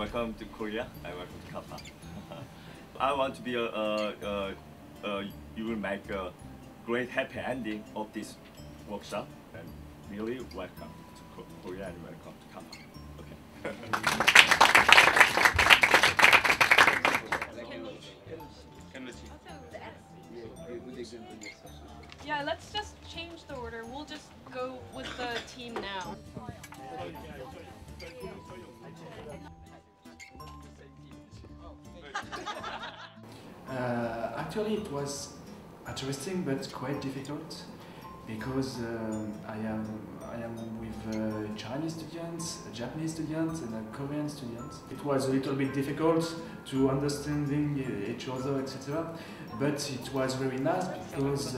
welcome to Korea. I welcome to Kappa. I want to be you will make a great happy ending of this workshop, and really welcome to Korea and welcome to Kappa. Okay. Yeah, let's just change the order. We'll just go with the team now. Actually, it was interesting but quite difficult because I am with Chinese students, Japanese students, and Korean students. It was a little bit difficult to understanding each other, etc. But it was very nice because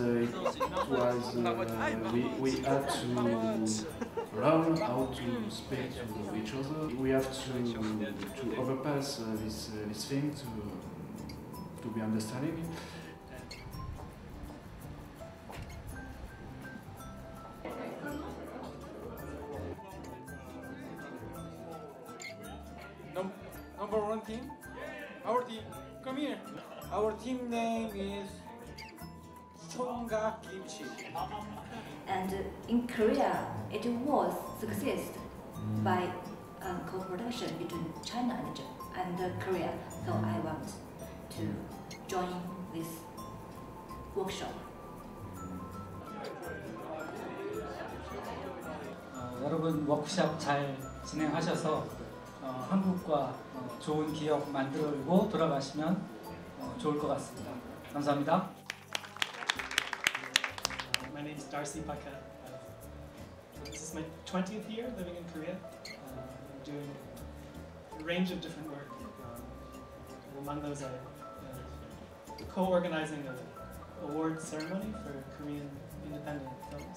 we had to learn how to speak to each other. We have to overpass this thing to be understanding. Number one team? Our team, come here. Our team name is Chonga Kimchi. And in Korea, it was success by co-production between China and Korea. So I want to join this workshop. 여러분 워크숍 잘 진행하셔서 한국과 좋은 기억 만들고 돌아가시면 좋을 것 같습니다. 감사합니다. My name is Darcy Paquette. This is my 20th year living in Korea. I'm doing a range of different work. Among those, I'm co-organizing an award ceremony for Korean independent films.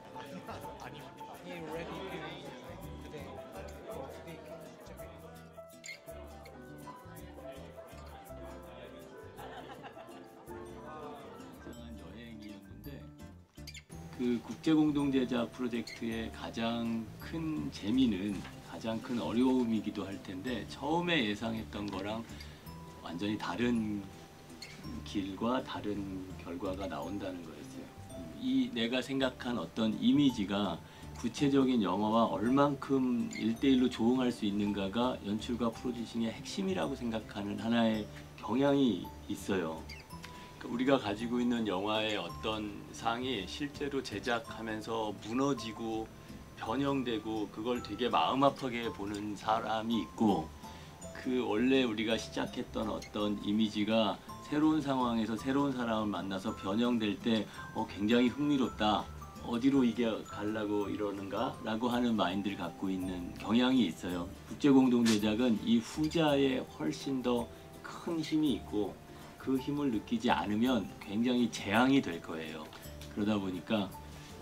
여행이었는데 그 국제공동제자 프로젝트의 가장 큰 재미는 가장 큰 어려움이기도 할 텐데 처음에 예상했던 거랑 완전히 다른 길과 다른 결과가 나온다는 거였어요. 이 내가 생각한 어떤 이미지가 구체적인 영화와 얼만큼 1대1로 조응할 수 있는가가 연출과 프로듀싱의 핵심이라고 생각하는 하나의 경향이 있어요. 우리가 가지고 있는 영화의 어떤 상이 실제로 제작하면서 무너지고 변형되고 그걸 되게 마음 아프게 보는 사람이 있고 그 원래 우리가 시작했던 어떤 이미지가 새로운 상황에서 새로운 사람을 만나서 변형될 때 굉장히 흥미롭다. 어디로 이게 가려고 이러는가? 라고 하는 마인드를 갖고 있는 경향이 있어요. 국제공동제작은 이 후자에 훨씬 더 큰 힘이 있고 그 힘을 느끼지 않으면 굉장히 재앙이 될 거예요. 그러다 보니까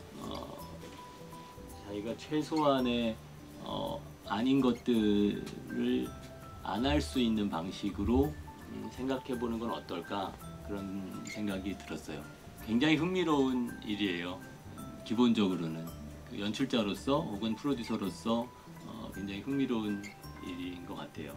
자기가 최소한의 아닌 것들을 안 할 수 있는 방식으로 생각해 보는 건 어떨까 그런 생각이 들었어요. 굉장히 흥미로운 일이에요. 기본적으로는 연출자로서 혹은 프로듀서로서 굉장히 흥미로운 일인 것 같아요.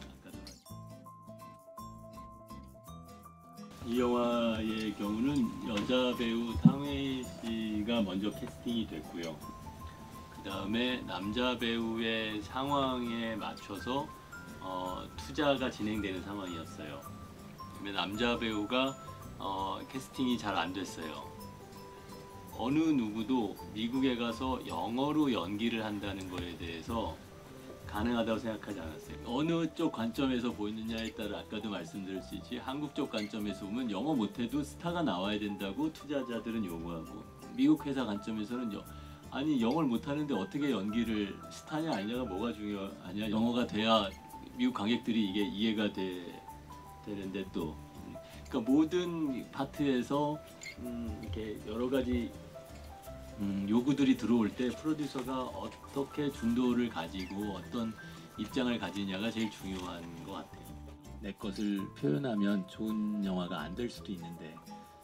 이 영화의 경우는 여자 배우 탕웨이 씨가 먼저 캐스팅이 됐고요. 그 다음에 남자 배우의 상황에 맞춰서 투자가 진행되는 상황이었어요. 남자 배우가 캐스팅이 잘 안 됐어요. 어느 누구도 미국에 가서 영어로 연기를 한다는 거에 대해서 가능하다고 생각하지 않았어요. 어느 쪽 관점에서 보이느냐에 따라 아까도 말씀드렸듯이 한국 쪽 관점에서 보면 영어 못해도 스타가 나와야 된다고 투자자들은 요구하고 미국 회사 관점에서는 아니 영어를 못하는데 어떻게 연기를 스타냐 아니냐가 뭐가 중요하냐 영어가 돼야 미국 관객들이 이게 이해가 되는데 또 그러니까 모든 파트에서 이렇게 여러 가지 요구들이 들어올 때 프로듀서가 어떻게 준도를 가지고 어떤 입장을 가지냐가 제일 중요한 것 같아요. 내 것을 표현하면 좋은 영화가 안 될 수도 있는데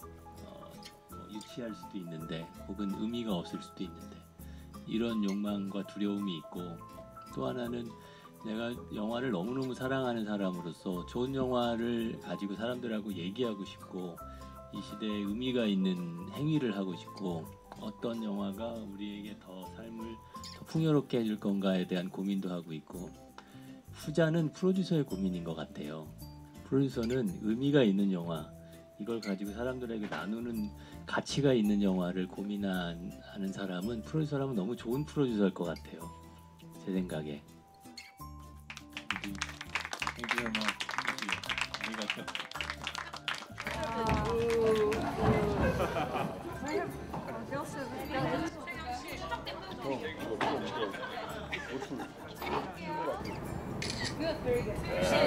유치할 수도 있는데 혹은 의미가 없을 수도 있는데 이런 욕망과 두려움이 있고 또 하나는 내가 영화를 너무너무 사랑하는 사람으로서 좋은 영화를 가지고 사람들하고 얘기하고 싶고 이 시대에 의미가 있는 행위를 하고 싶고 어떤 영화가 우리에게 더 삶을 더 풍요롭게 해줄 건가에 대한 고민도 하고 있고 후자는 프로듀서의 고민인 것 같아요. 프로듀서는 의미가 있는 영화 이걸 가지고 사람들에게 나누는 가치가 있는 영화를 고민하는 사람은 프로듀서라면 너무 좋은 프로듀서일 것 같아요. 제 생각에. Good, very good.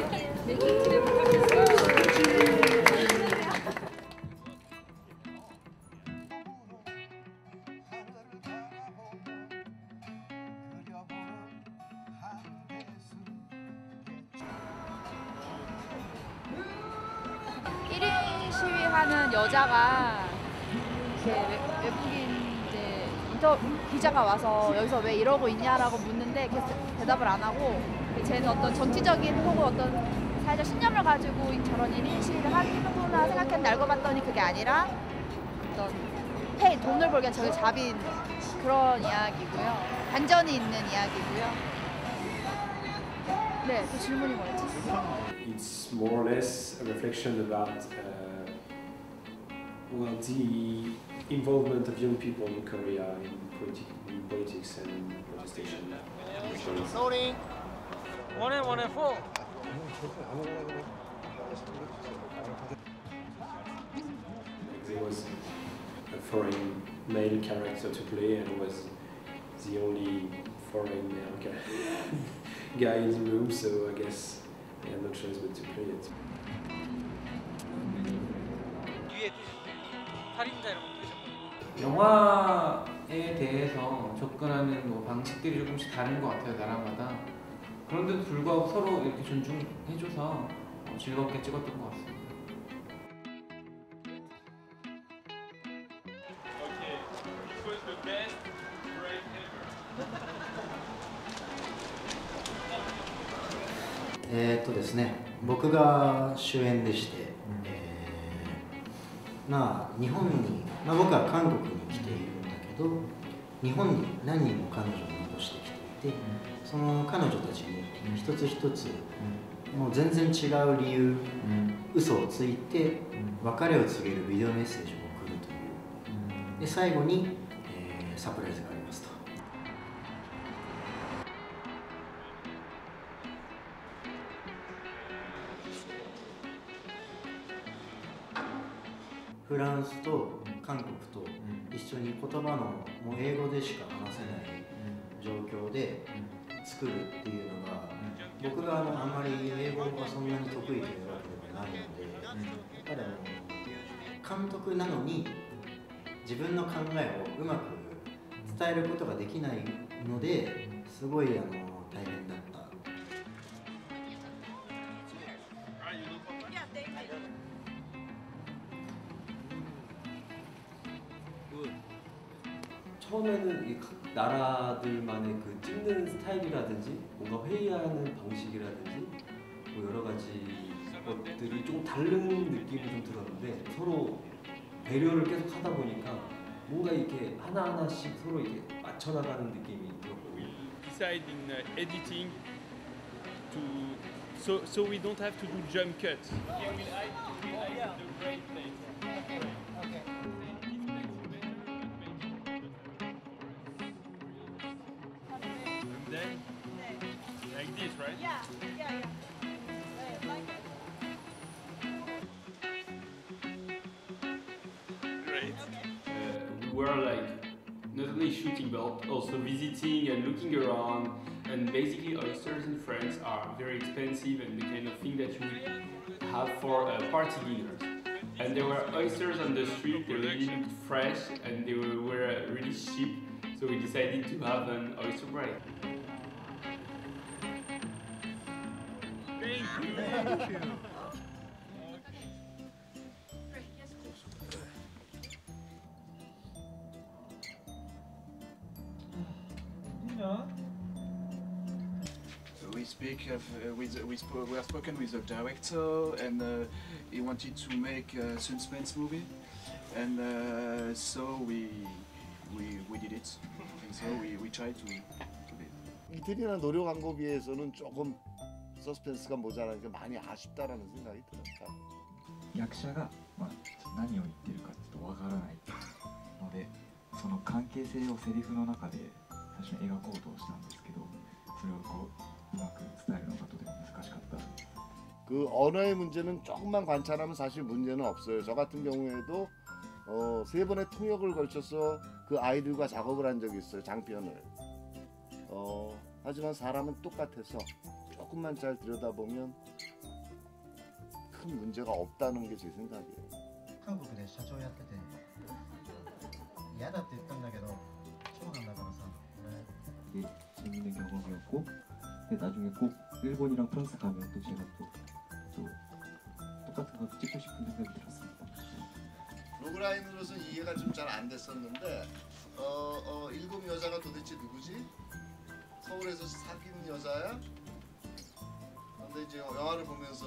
시위하는 여자가 이렇게 외국인 이제 기자가 와서 여기서 왜 이러고 있냐라고 묻는데 계속 대답을 안 하고 쟤는 어떤 정치적인 혹은 어떤 사회적 신념을 가지고 저런 1인 시위를 하는구나 생각했는데 알고 봤더니 그게 아니라 어떤 돈을 벌기 위한 저게 잡인 그런 이야기고요. 반전이 있는 이야기고요. 네, 그 질문이 뭐였지? It's more or less a reflection about well, the involvement of young people in Korea in politics and protestation. Loading. 1 and 1 and 4. There was a foreign male character to play and was the only foreign male guy in the room, so I guess I had no choice but to play it. 영화에 대해서 접근하는 뭐 방식들이 조금씩 다른 것 같아요, 나라마다. 그런데도 불구하고 서로 이렇게 존중해줘서 즐겁게 찍었던 것 같습니다. ですね、僕が主演でして、まあ日本に、僕は韓国に来ているんだけど、日本に何人も彼女を残してきていて、その彼女たちに一つ一つ、もう全然違う理由、嘘をついて別れを告げるビデオメッセージを送るという、で最後に、サプライズがありますと。フランスと韓国と一緒に言葉のもう英語でしか話せない状況で作るっていうのが、僕があんまり英語がそんなに得意というわけではないので、やっぱり監督なのに自分の考えをうまく伝えることができないのですごい大変だった。 처음에는 이 각 나라들만의 그 찍는 스타일이라든지 뭔가 회의하는 방식이라든지 뭐 여러 가지 것들이 좀 다른 느낌이 좀 들었는데 서로 배려를 계속 하다 보니까 뭔가 이렇게 하나하나씩 서로 이렇게 맞춰나가는 느낌이 들었고. Decide in editing to so we don't have to do jump cuts. Here we hide the great place. Like this, right? Yeah. Like it. Great. We were like not only shooting but also visiting and looking around, and basically oysters in France are very expensive and the kind of thing that you would have for party dinners. And there were oysters on the street, they really looked fresh and they were really cheap, so we decided to have an oyster break. Thank you. Oui, we speak of, we have spoken with the director, and he wanted to make a suspense movie, and so we did it. And so we tried to do it. 이태리나 노력한 거에 비해서는 조금 서스펜스가 모자라니까 많이 아쉽다라는 생각이 들었다. 役者が、何を言ってるかちょっとわからないので、その関係性をセリフの中で最初に描こうとしたんですけど、それをうまく伝えるのがとても難しかった。 그 언어의 문제는 조금만 관찰하면 사실 문제는 없어요. 저 같은 경우에도 3번의 통역을 걸쳐서 그 아이들과 작업을 한 적이 있어요. 장편을. 하지만 사람은 똑같아서 조금만 잘 들여다보면 큰 문제가 없다는 게 제 생각이에요. 한국에 社長やってて嫌だって言ったんだけど長男だからさ 이게 재밌는 경험이었고, 근데 나중에 꼭 일본이랑 프랑스 가면 또 제가 또 똑같은 거 찍고 싶은 생각이 들었습니다. 로그라인으로서 이해가 좀 잘 안 됐었는데 7 여자가 도대체 누구지? 서울에서 사귄 여자야? 근데 이제 영화를 보면서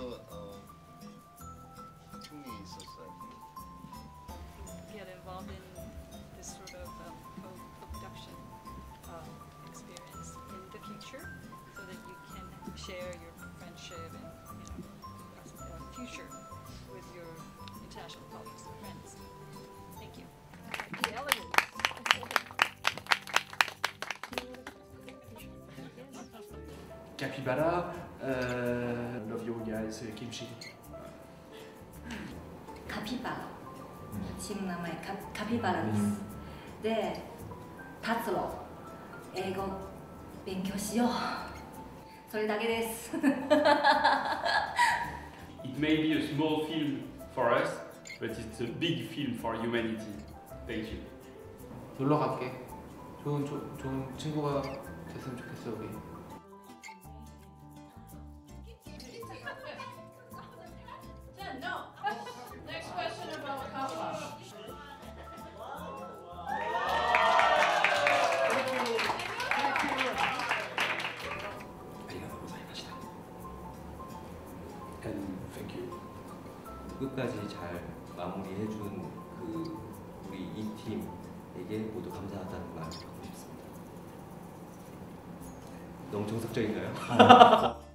흥이 있었어요. Get involved in this sort of co-production experience in the future, so that you can share your friendship and future with your international colleagues and friends. Thank you. The elegance. Capybara, love you guys, kimchi. 카피바라. 지금名前 카피바라です. 네,達郎. 英語勉強しよう. それだけです. It may be a small film for us, but it's a big film for humanity. Thank you. 놀러 갈게. 좋은 친구가 됐으면 좋겠어 우리. No. Next question about Kappa. And thank you. 끝까지 잘 마무리해준 그 우리 이 팀에게 모두 감사하다는 말 하고 싶습니다. 너무 정석적인가요?